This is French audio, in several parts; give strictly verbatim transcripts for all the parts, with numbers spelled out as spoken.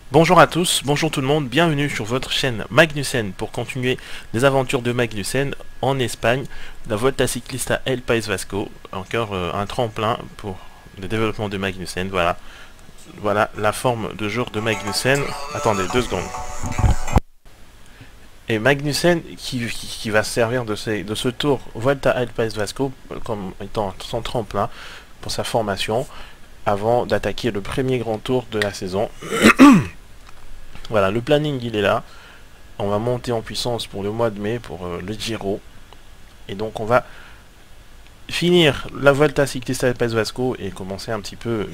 Bonjour à tous, bonjour tout le monde, bienvenue sur votre chaîne Magnussen pour continuer les aventures de Magnussen en Espagne, la Volta Ciclista El País Vasco, encore euh, un tremplin pour le développement de Magnussen, voilà. Voilà la forme de jour de Magnussen. Attendez deux secondes. Et Magnussen qui, qui, qui va se servir de, ces, de ce tour Volta El País Vasco comme étant son tremplin pour sa formation avant d'attaquer le premier grand tour de la saison. Voilà, le planning il est là. On va monter en puissance pour le mois de mai, pour euh, le Giro. Et donc on va finir la Volta Ciclista El País Vasco et commencer un petit peu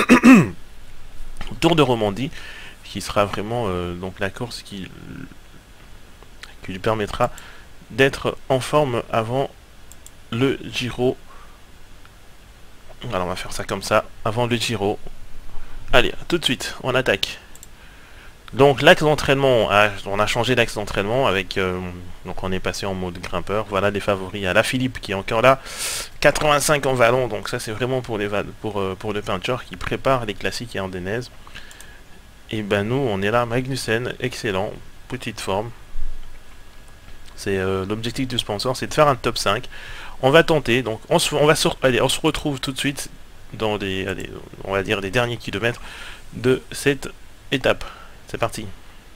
Tour de Romandie, qui sera vraiment euh, donc la course qui, qui lui permettra d'être en forme avant le Giro. Alors on va faire ça comme ça, avant le Giro. Allez, tout de suite, on attaque. Donc l'axe d'entraînement, on a changé l'axe d'entraînement avec, euh, donc on est passé en mode grimpeur. Voilà des favoris à la Philippe qui est encore là, quatre-vingt-cinq en vallon, donc ça c'est vraiment pour les pour euh, pour le peinture qui prépare les classiques et ardennaises. Et ben nous on est là, Magnussen, excellent, petite forme. C'est euh, l'objectif du sponsor, c'est de faire un top cinq. On va tenter, donc on se on va se, allez, on se retrouve tout de suite dans les, allez, on va dire les derniers kilomètres de cette étape. C'est parti.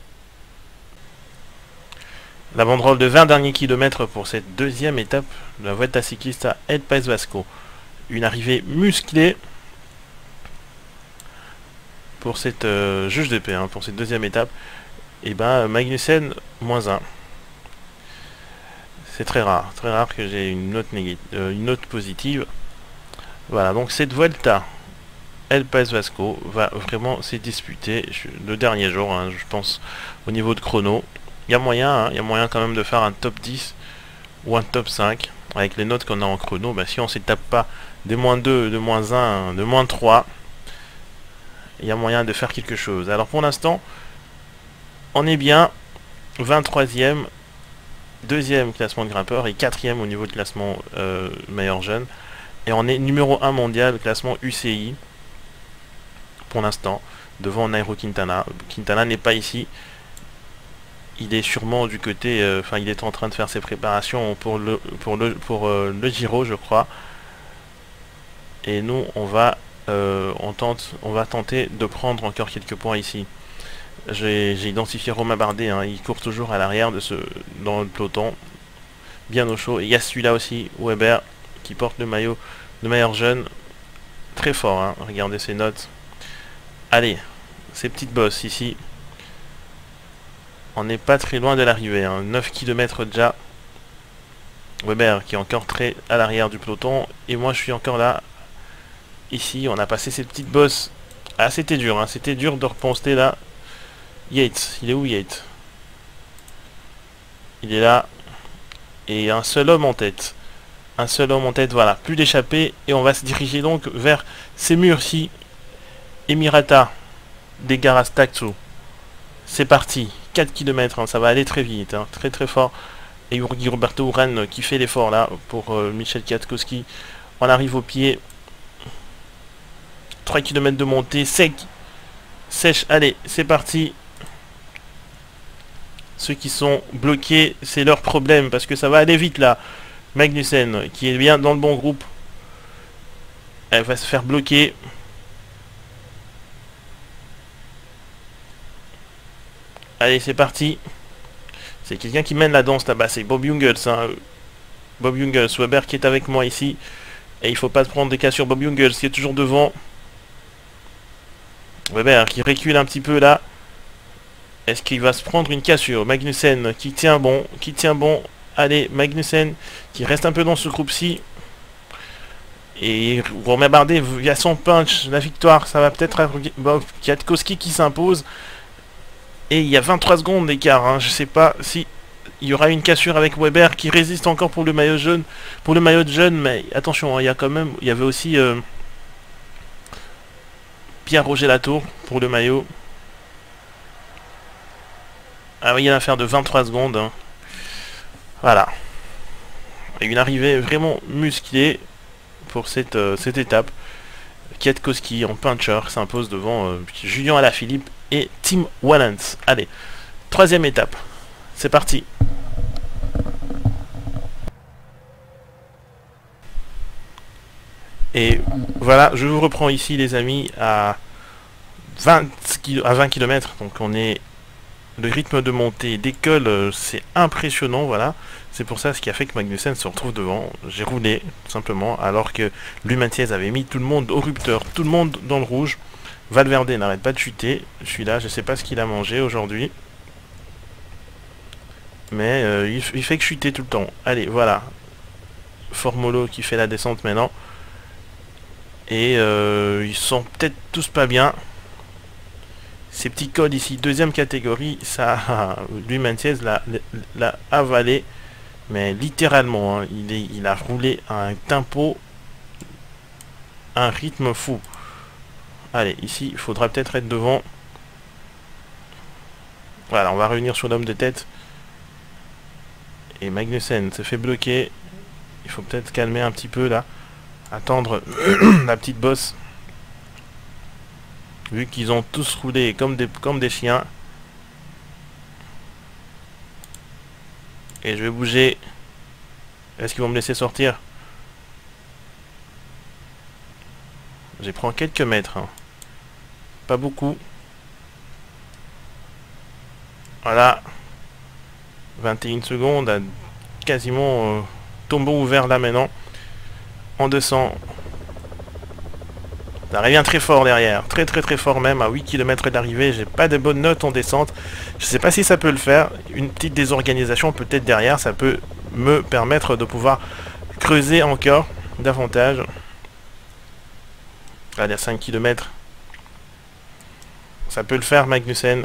La banderole de vingt derniers kilomètres pour cette deuxième étape de la Volta Ciclista El País Vasco. Une arrivée musclée pour cette euh, juge de paix, hein, pour cette deuxième étape. Et ben Magnussen moins un. C'est très rare, très rare que j'ai une note négative, euh, une note positive. Voilà, donc cette Volta El País Vasco va vraiment se disputer le dernier jour, hein, je pense, au niveau de chrono. Il y a moyen, hein, il y a moyen quand même de faire un top dix ou un top cinq. Avec les notes qu'on a en chrono, bah, si on ne se tape pas des moins deux, de moins un, de moins trois, il y a moyen de faire quelque chose. Alors pour l'instant, on est bien vingt-troisième, deuxième classement de grimpeur et quatrième au niveau de classement euh, meilleur jeune. Et on est numéro un mondial, classement U C I. Pour l'instant, devant Nairo Quintana. Quintana n'est pas ici. Il est sûrement du côté, euh, enfin il est en train de faire ses préparations pour le pour le pour euh, le Giro, je crois. Et nous, on va euh, on tente, on va tenter de prendre encore quelques points ici. J'ai identifié Romain Bardet, hein, il court toujours à l'arrière de ce dans le peloton, bien au chaud. Et il y a celui-là aussi, Weber, qui porte le maillot de meilleur jeune, très fort. Hein, regardez ses notes. Allez, ces petites bosses ici. On n'est pas très loin de l'arrivée, hein. neuf kilomètres déjà. Weber qui est encore très à l'arrière du peloton. Et moi je suis encore là. Ici, on a passé ces petites bosses. Ah, c'était dur, hein. C'était dur de repenser là. Yates, il est où Yates? Il est là. Et un seul homme en tête. Un seul homme en tête, voilà. Plus d'échappée. Et on va se diriger donc vers ces murs-ci. Emirata des Garastaccio. C'est parti, quatre kilomètres, hein, ça va aller très vite, hein, très très fort. Et Roberto Urán qui fait l'effort là pour euh, Michel Kwiatkowski. On arrive au pied. trois kilomètres de montée, sec, sèche, allez, c'est parti. Ceux qui sont bloqués, c'est leur problème parce que ça va aller vite là. Magnussen qui est bien dans le bon groupe. Elle va se faire bloquer. Allez, c'est parti. C'est quelqu'un qui mène la danse là-bas. C'est Bob Jungels. Hein. Bob Jungels. Weber qui est avec moi ici. Et il faut pas prendre des cas sur Bob Jungels qui est toujours devant. Weber qui recule un petit peu là. Est-ce qu'il va se prendre une cassure? Magnussen qui tient bon. Qui tient bon. Allez, Magnussen qui reste un peu dans ce groupe-ci. Et Romain Bardet, il y a son punch. La victoire, ça va peut-être être Kwiatkowski qui s'impose. Et il y a vingt-trois secondes d'écart, hein. Je sais pas si il y aura une cassure avec Weber qui résiste encore pour le maillot jaune, pour le maillot de jaune, mais attention, hein, il y a quand même, il y avait aussi euh, Pierre-Roger Latour pour le maillot. Ah oui, il y a une affaire de vingt-trois secondes. Hein. Voilà. Et une arrivée vraiment musclée pour cette, euh, cette étape. Kwiatkowski en puncher s'impose devant euh, Julien Alaphilippe et Tim Wallens. Allez, troisième étape. C'est parti. Et voilà, je vous reprends ici les amis à vingt kilomètres. Donc on est... Le rythme de montée décolle, c'est impressionnant, voilà. C'est pour ça ce qui a fait que Magnussen se retrouve devant. J'ai roulé, tout simplement, alors que Lumantiez avait mis tout le monde au rupteur, tout le monde dans le rouge. Valverde n'arrête pas de chuter. Je suis là, je sais pas ce qu'il a mangé aujourd'hui. Mais euh, il, il fait que chuter tout le temps. Allez, voilà. Formolo qui fait la descente maintenant. Et euh, ils sont peut-être tous pas bien. Ces petits codes ici, deuxième catégorie, ça, lui Mantiez l'a avalé, mais littéralement, hein, il, est, il a roulé à un tempo, un rythme fou. Allez, ici, il faudra peut-être être devant. Voilà, on va revenir sur l'homme de tête. Et Magnussen se fait bloquer. Il faut peut-être calmer un petit peu là. Attendre la petite bosse. Vu qu'ils ont tous roulé comme des, comme des chiens. Et je vais bouger. Est-ce qu'ils vont me laisser sortir? J'ai pris quelques mètres. Hein. Pas beaucoup. Voilà. vingt et une secondes. Quasiment euh, tombeau ouvert là maintenant. On descend. Ça revient très fort derrière, très très très fort même, à huit kilomètres d'arrivée, j'ai pas de bonnes notes en descente. Je sais pas si ça peut le faire, une petite désorganisation peut-être derrière, ça peut me permettre de pouvoir creuser encore davantage. Allez, à cinq kilomètres. Ça peut le faire Magnussen.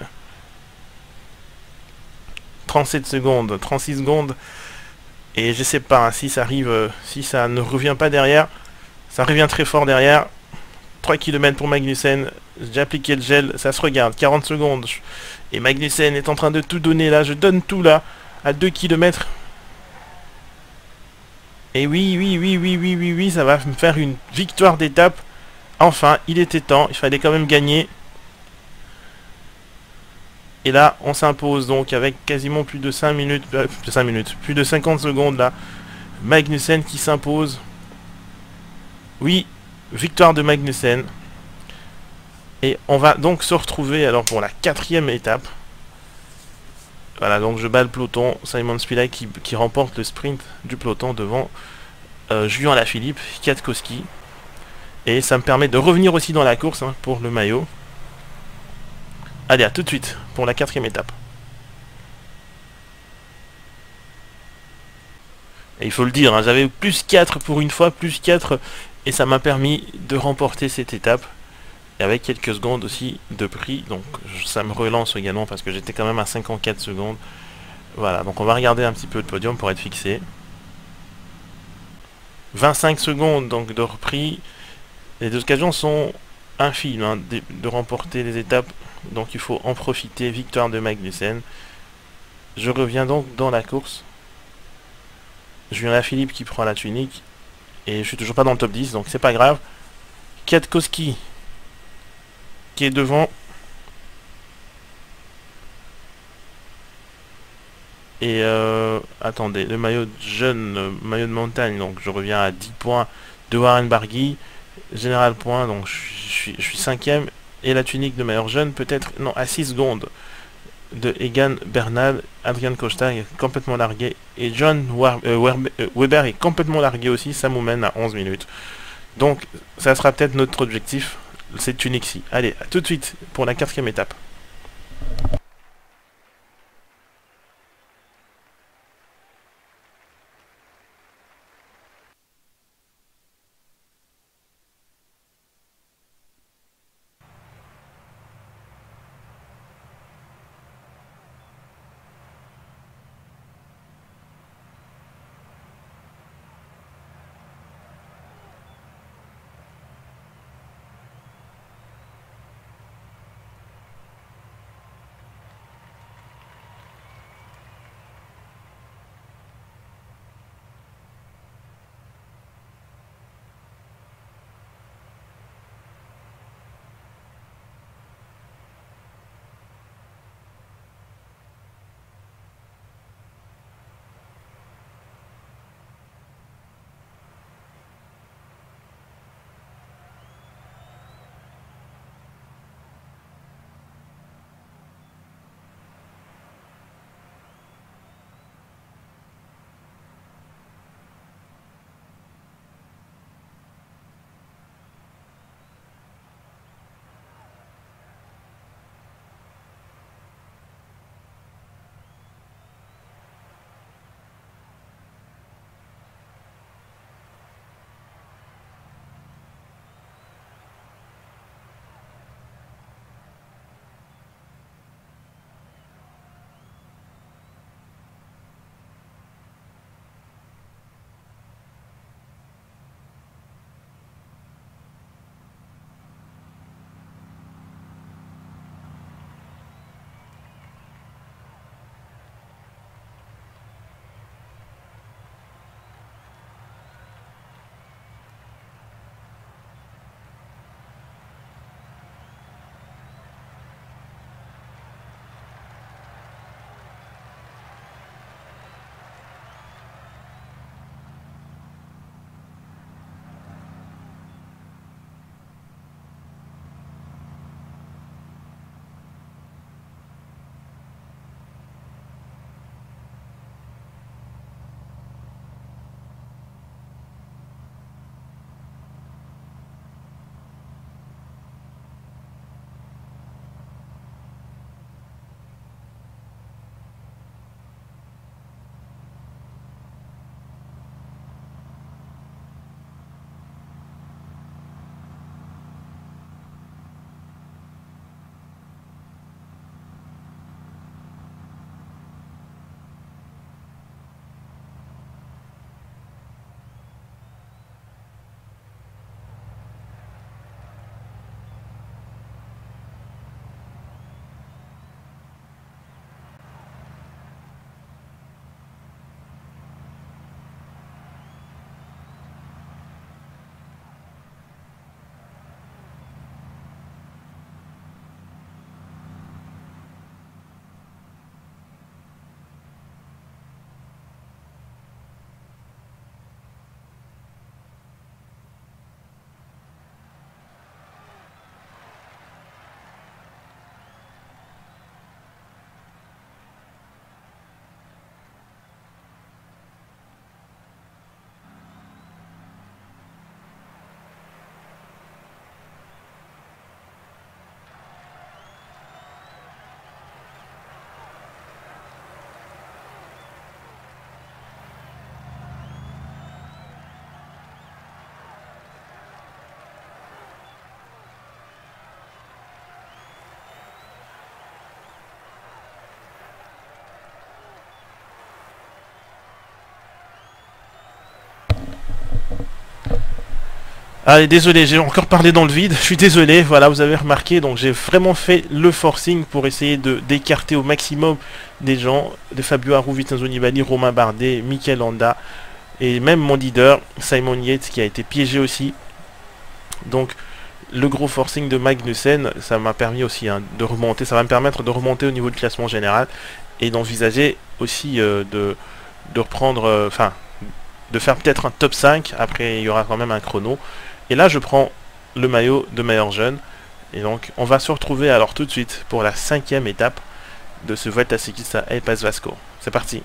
trente-sept secondes, trente-six secondes. Et je sais pas, hein, si ça arrive, euh, si ça ne revient pas derrière, ça revient très fort derrière. trois kilomètres pour Magnussen, j'ai appliqué le gel, ça se regarde, quarante secondes. Et Magnussen est en train de tout donner là, je donne tout là, à deux kilomètres. Et oui, oui, oui, oui, oui, oui, oui, ça va me faire une victoire d'étape. Enfin, il était temps, il fallait quand même gagner. Et là, on s'impose donc avec quasiment plus de cinq minutes, euh, cinq minutes, plus de cinquante secondes là. Magnussen qui s'impose. Oui, victoire de Magnussen. Et on va donc se retrouver alors pour la quatrième étape. Voilà, donc je bats le peloton. Simon Spilak qui, qui remporte le sprint du peloton devant euh, Julien Alaphilippe, Kwiatkowski. Et ça me permet de revenir aussi dans la course hein, pour le maillot. Allez, à tout de suite pour la quatrième étape. Et il faut le dire, hein, j'avais plus quatre pour une fois, plus quatre. Et ça m'a permis de remporter cette étape. Et avec quelques secondes aussi de prix. Donc ça me relance également parce que j'étais quand même à cinquante-quatre secondes. Voilà, donc on va regarder un petit peu le podium pour être fixé. vingt-cinq secondes donc de repris. Les occasions sont infimes hein, de, de remporter les étapes. Donc il faut en profiter. Victoire de Magnussen. Je reviens donc dans la course. Julien Alaphilippe qui prend la tunique. Et je suis toujours pas dans le top dix, donc c'est pas grave. Kwiatkowski qui est devant. Et euh, attendez, le maillot de jeune, euh, maillot de montagne, donc je reviens à dix points de Warren Barguil. Général point, donc je suis, je suis cinquième. Et la tunique de maillot jeune, peut-être, non, à six secondes. De Egan Bernal, Adrian Costa est complètement largué. Et John War euh, Weber est complètement largué aussi, ça nous mène à onze minutes. Donc, ça sera peut-être notre objectif, cette tunique-ci. Allez, à tout de suite pour la quatrième étape. Allez, désolé, j'ai encore parlé dans le vide, je suis désolé, voilà, vous avez remarqué, donc j'ai vraiment fait le forcing pour essayer de d'écarter au maximum des gens, de Fabio Aru, Vincenzo Nibali, Romain Bardet, Mikel Landa, et même mon leader, Simon Yates, qui a été piégé aussi. Donc, le gros forcing de Magnussen, ça m'a permis aussi hein, de remonter, ça va me permettre de remonter au niveau du classement général, et d'envisager aussi euh, de, de reprendre, enfin, euh, de faire peut-être un top cinq, après il y aura quand même un chrono. Et là, je prends le maillot de meilleur jeune. Et donc, on va se retrouver alors tout de suite pour la cinquième étape de ce Vuelta Ciclista El País Vasco. C'est parti.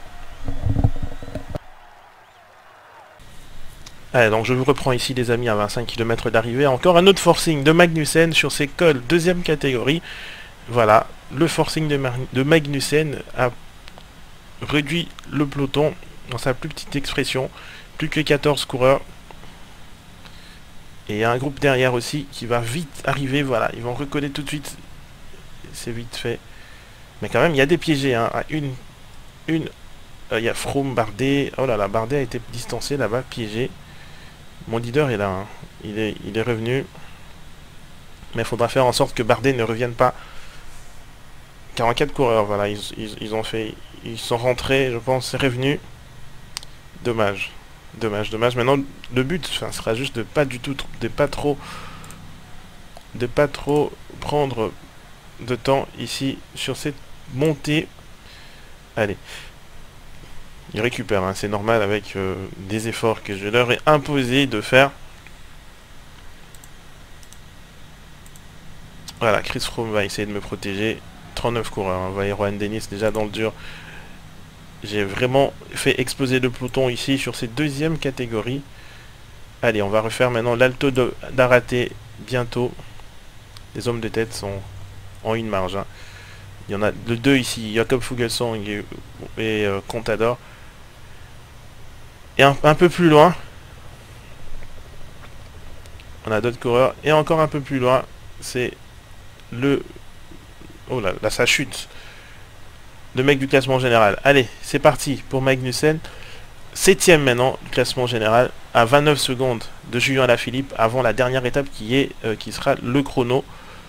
Allez, donc je vous reprends ici les amis à vingt-cinq kilomètres d'arrivée. Encore un autre forcing de Magnussen sur ses cols, deuxième catégorie. Voilà, le forcing de, de Magnussen a réduit le peloton dans sa plus petite expression. Plus que quatorze coureurs. Et il y a un groupe derrière aussi qui va vite arriver, voilà, ils vont recoller tout de suite, c'est vite fait. Mais quand même, il y a des piégés, hein, à une, une, euh, il y a Froome, Bardet, oh là là, Bardet a été distancé là-bas, piégé. Mon leader est là, hein. il, est, il est revenu. Mais il faudra faire en sorte que Bardet ne revienne pas. quarante-quatre coureurs, voilà, ils, ils, ils ont fait, ils sont rentrés, je pense, c'est revenu. Dommage. Dommage, dommage. Maintenant, le but enfin, sera juste de pas du tout, de pas trop, de pas trop prendre de temps ici sur cette montée. Allez, ils récupèrent, hein, c'est normal avec euh, des efforts que je leur ai imposé de faire. Voilà, Chris Froome va essayer de me protéger. trente-neuf coureurs, hein. Vous voyez, Rohan Dennis déjà dans le dur. J'ai vraiment fait exploser le peloton ici sur ces deuxièmes catégories. Allez, on va refaire maintenant l'Alto d'Arate bientôt. Les hommes de tête sont en une marge. Hein. Il y en a le deux ici, Jakob Fuglsang et, et euh, Contador. Et un, un peu plus loin, on a d'autres coureurs. Et encore un peu plus loin, c'est le... Oh là, là ça chute. Le mec du classement général. Allez, c'est parti pour Magnussen. Septième maintenant du classement général à vingt-neuf secondes de Julien Alaphilippe avant la dernière étape qui est euh, qui sera le chrono.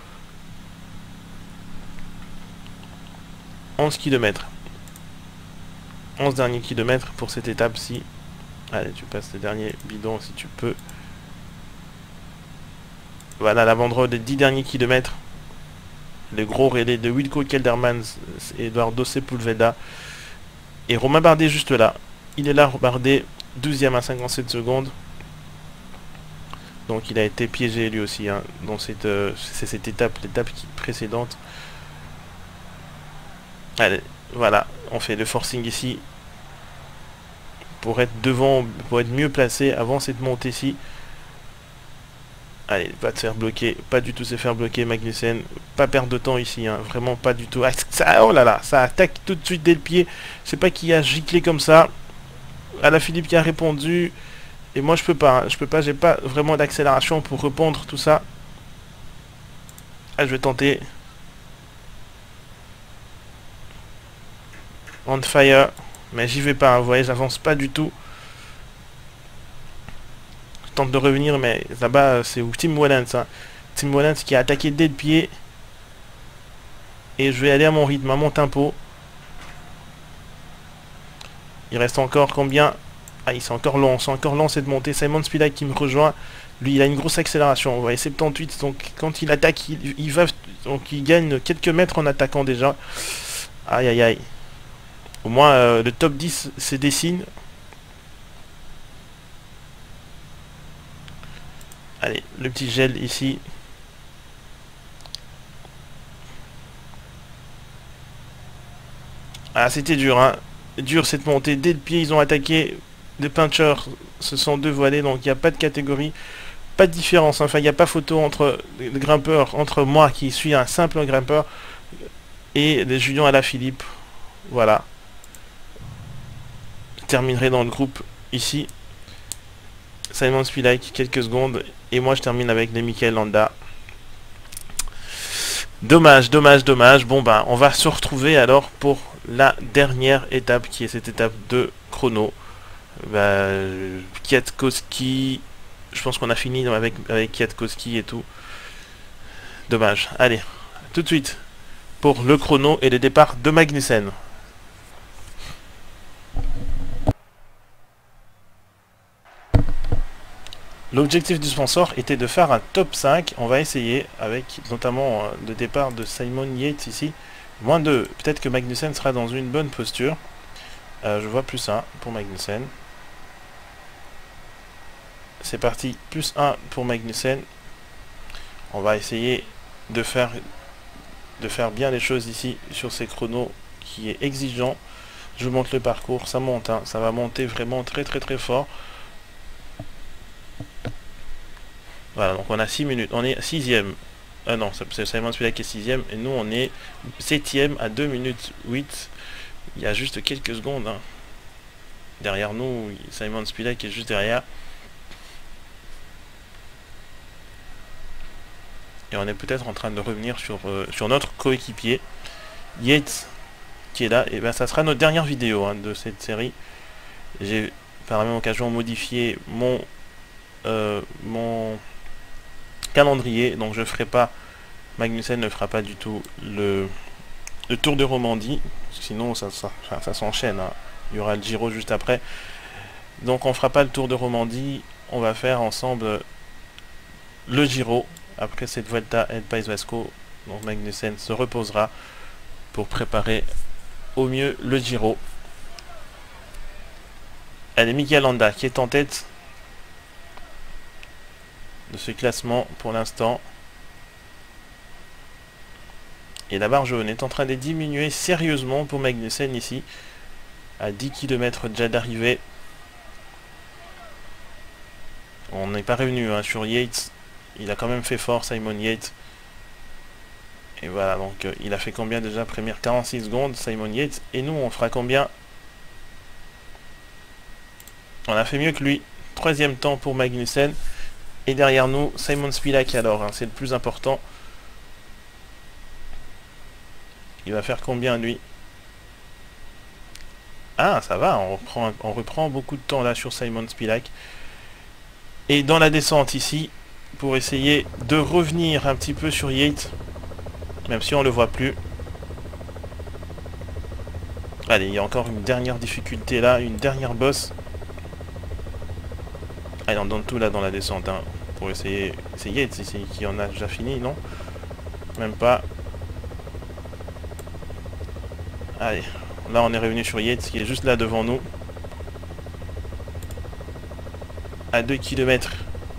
onze kilomètres. onze derniers kilomètres pour cette étape-ci. Allez, tu passes le dernier bidon si tu peux. Voilà la banderole des dix derniers kilomètres. Le gros relais de Wilco Kelderman, Eduardo Sepulveda et Romain Bardet juste là. Il est là, Bardet, douzième à cinquante-sept secondes. Donc il a été piégé lui aussi hein, dans cette, euh, c'est cette étape, l'étape précédente. Allez, voilà, on fait le forcing ici pour être devant, pour être mieux placé avant cette montée-ci. Allez, va te faire bloquer, pas du tout se faire bloquer Magnussen, pas perdre de temps ici, hein, vraiment pas du tout. Ah, ça, oh là là, ça attaque tout de suite dès le pied, je sais pas qui a giclé comme ça. Alaphilippe qui a répondu, et moi je peux pas, hein, je peux pas, j'ai pas vraiment d'accélération pour répondre tout ça. Ah, je vais tenter. On fire, mais j'y vais pas, hein, vous voyez, j'avance pas du tout. Tente de revenir, mais là-bas c'est Tim Wellens, hein. Tim Wellens qui a attaqué dès le pied. Et je vais aller à mon rythme, à mon tempo. Il reste encore combien? Ah, il c'est encore long, c'est encore long cette montée. Simon Spilak qui me rejoint. Lui, il a une grosse accélération. Vous voyez, soixante-dix, donc quand il attaque, il, il va, donc il gagne quelques mètres en attaquant déjà. Aïe aïe aïe. Au moins euh, le top dix se dessine. Allez, le petit gel ici. Ah, c'était dur, hein. Dur cette montée. Dès le pied, ils ont attaqué. Les punchers se sont dévoilés, donc il n'y a pas de catégorie. Pas de différence. Enfin, il n'y a pas photo entre les grimpeurs, entre moi qui suis un simple grimpeur et les Julien Alaphilippe. Voilà. Je terminerai dans le groupe ici. Simon Spilak, quelques secondes. Et moi, je termine avec les Mikel Landa. Dommage, dommage, dommage. Bon, ben, on va se retrouver alors pour la dernière étape, qui est cette étape de chrono. Ben, Kwiatkowski, Je pense qu'on a fini avec, avec Kwiatkowski et tout. Dommage. Allez, tout de suite pour le chrono et les départs de Magnussen. L'objectif du sponsor était de faire un top cinq. On va essayer avec notamment euh, le départ de Simon Yates ici. Moins deux. Peut-être que Magnussen sera dans une bonne posture. Euh, je vois plus un pour Magnussen. C'est parti. Plus un pour Magnussen. On va essayer de faire, de faire bien les choses ici sur ces chronos qui est exigeant. Je vous montre le parcours. Ça monte. Hein. Ça va monter vraiment très très très fort. Voilà, donc on a six minutes, on est sixième. Ah non, c'est Simon Spilak qui est sixième, et nous on est septième à deux minutes huit. Il y a juste quelques secondes. Hein. Derrière nous, Simon Spilak est juste derrière. Et on est peut-être en train de revenir sur, euh, sur notre coéquipier, Yates, qui est là. Et bien ça sera notre dernière vidéo hein, de cette série. J'ai par la même occasion modifié mon... Euh, mon... calendrier, donc je ferai pas, Magnussen ne fera pas du tout le, le Tour de Romandie, sinon ça, ça, ça, ça s'enchaîne, hein. Il y aura le Giro juste après, donc on fera pas le Tour de Romandie, on va faire ensemble le Giro, après cette Vuelta et País Vasco, donc Magnussen se reposera pour préparer au mieux le Giro. Allez, Mikel Landa qui est en tête de ce classement pour l'instant. Et la barre jaune est en train de diminuer sérieusement pour Magnussen ici. À dix kilomètres déjà d'arrivée. On n'est pas revenu hein, sur Yates. Il a quand même fait fort, Simon Yates. Et voilà, donc euh, il a fait combien déjà? Première quarante-six secondes, Simon Yates. Et nous, on fera combien? On a fait mieux que lui. Troisième temps pour Magnussen. Et derrière nous, Simon Spilak alors, hein, c'est le plus important. Il va faire combien lui? Ah, ça va, on reprend, on reprend beaucoup de temps là sur Simon Spilak. Et dans la descente ici, pour essayer de revenir un petit peu sur Yates, même si on le voit plus. Allez, il y a encore une dernière difficulté là, une dernière bosse. Allez, on donne tout là dans la descente, hein, pour essayer... C'est Yates ici qui en a déjà fini, non? Même pas. Allez, là on est revenu sur Yates qui est juste là devant nous. À deux kilomètres.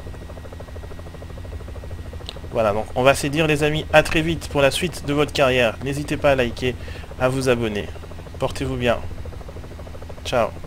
Voilà, donc on va se dire les amis, à très vite pour la suite de votre carrière. N'hésitez pas à liker, à vous abonner. Portez-vous bien. Ciao.